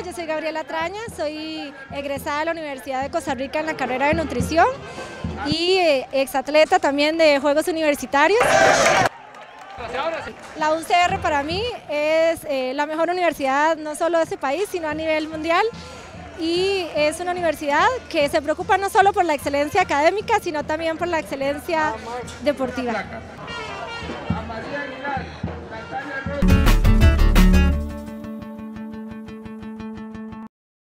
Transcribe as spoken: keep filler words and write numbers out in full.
yo soy Gabriela Traña, soy egresada de la Universidad de Costa Rica en la carrera de nutrición y exatleta también de Juegos Universitarios. La U C R para mí es eh, la mejor universidad no solo de este país, sino a nivel mundial, y es una universidad que se preocupa no solo por la excelencia académica, sino también por la excelencia deportiva.